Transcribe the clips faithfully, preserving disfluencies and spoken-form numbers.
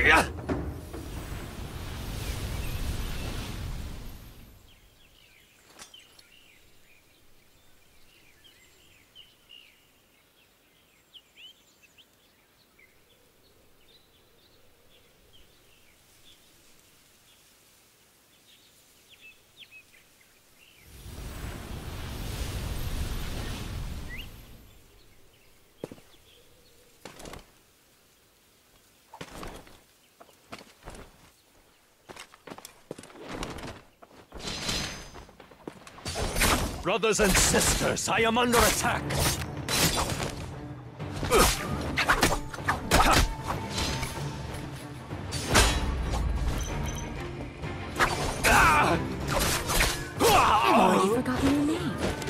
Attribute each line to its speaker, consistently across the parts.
Speaker 1: Brothers and sisters, I am under attack!
Speaker 2: I've already forgotten your name.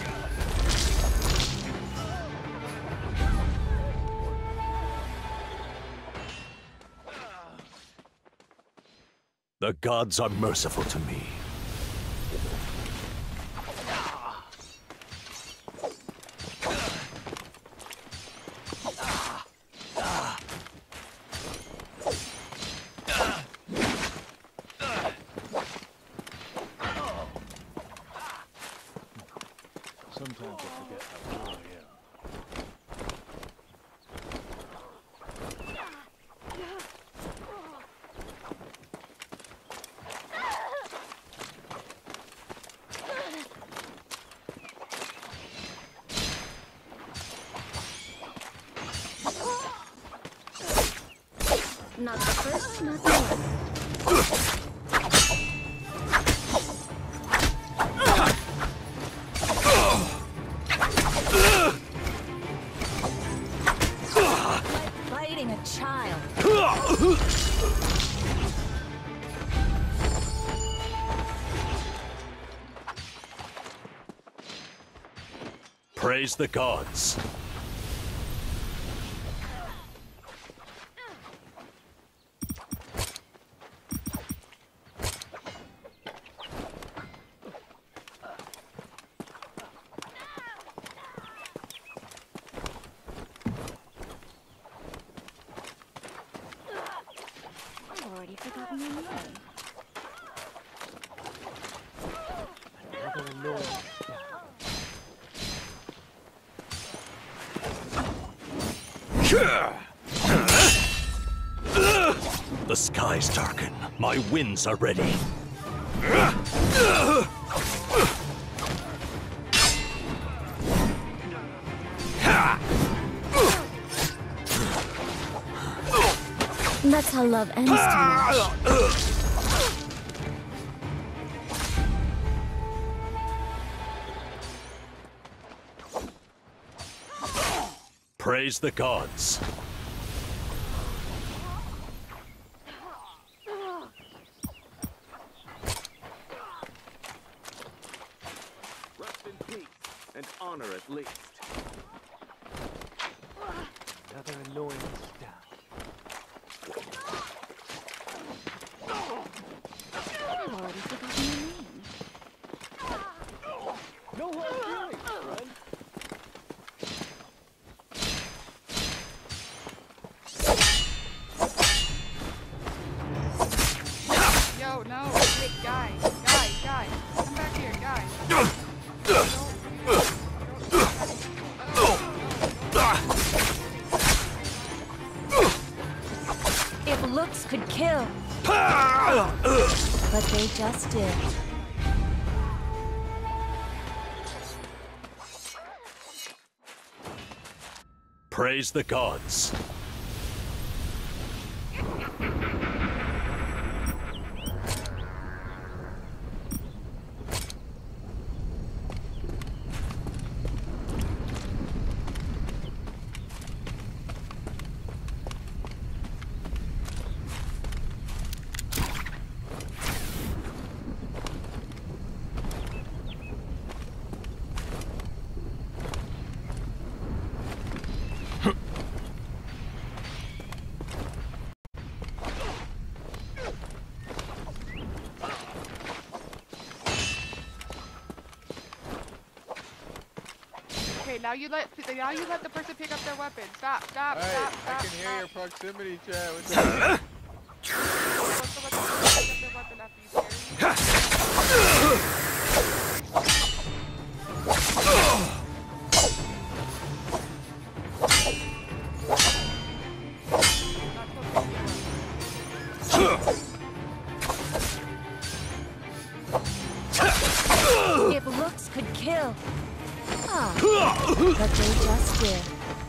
Speaker 1: The gods are merciful to me.
Speaker 3: Sometimes I forget how good I am.
Speaker 2: Not the first, not the last. Fighting a child.
Speaker 1: Praise the gods.
Speaker 2: I've already forgotten your name.
Speaker 3: Another annoying
Speaker 1: The skies darken. My winds are ready.
Speaker 2: That's how love ends tonight.
Speaker 1: Praise the gods.
Speaker 4: Rest in peace and honor at least.
Speaker 3: Another annoying stab.
Speaker 2: I've already forgotten your name.
Speaker 3: No hard feelings, friend.
Speaker 5: Yo, no, wait, guy, guy, guy, come back here, guy.
Speaker 2: If looks could kill, but they just did.
Speaker 1: Praise the gods.
Speaker 5: Okay, now you let now you let the person pick up their weapon. Stop, stop,
Speaker 6: Alright,
Speaker 5: stop,
Speaker 6: I
Speaker 5: stop,
Speaker 6: can hear
Speaker 5: stop.
Speaker 6: your proximity chat. What's up?
Speaker 5: happen after you parry.
Speaker 2: If looks could kill. Ah, but they just did.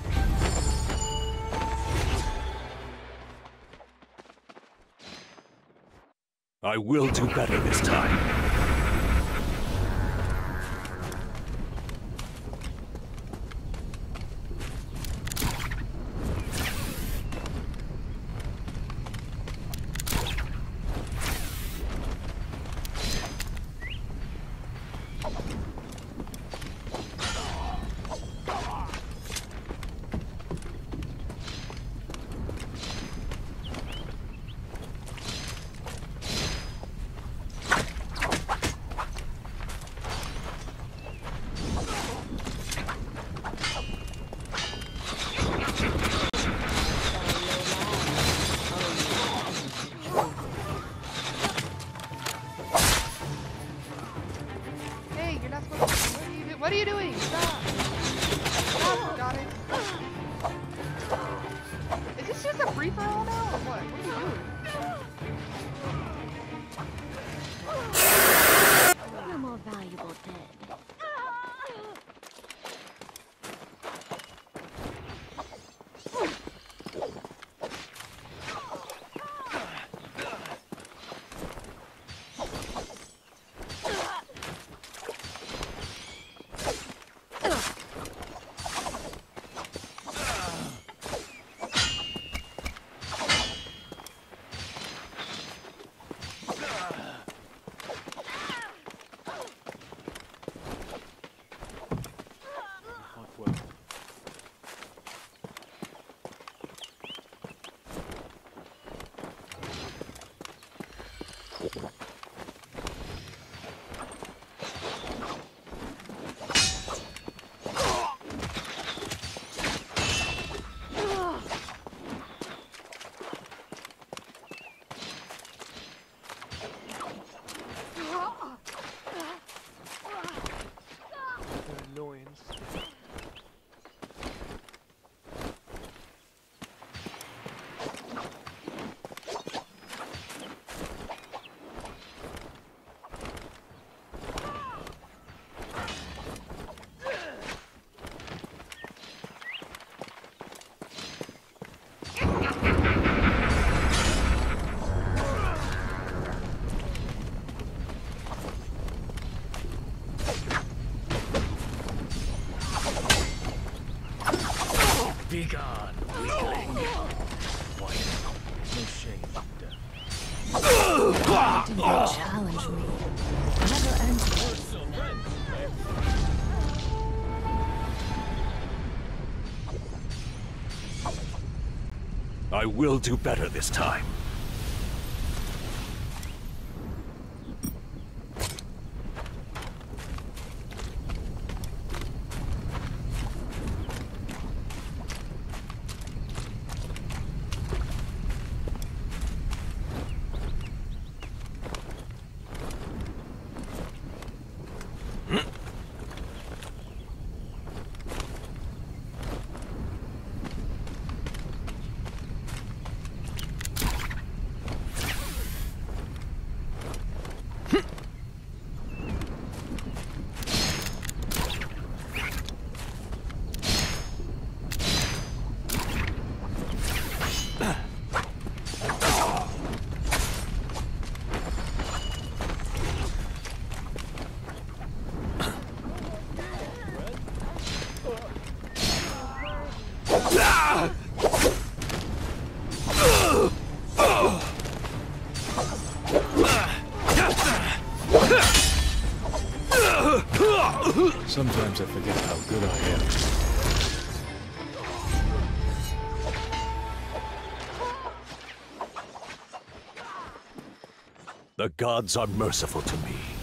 Speaker 1: I will do better this time.
Speaker 5: Hey, you're not supposed to. What are you, do what are you doing? Stop. Stop, got it. Is this just a free for all now or what? What are you doing?
Speaker 2: You're more valuable dead.
Speaker 3: Annoyance.
Speaker 1: Be gone, weakling.
Speaker 3: Quiet. No shame in death.
Speaker 2: Didn't challenge me. Never ends well.
Speaker 1: I will do better this time.
Speaker 3: Sometimes I forget how good I am.
Speaker 1: The gods are merciful to me.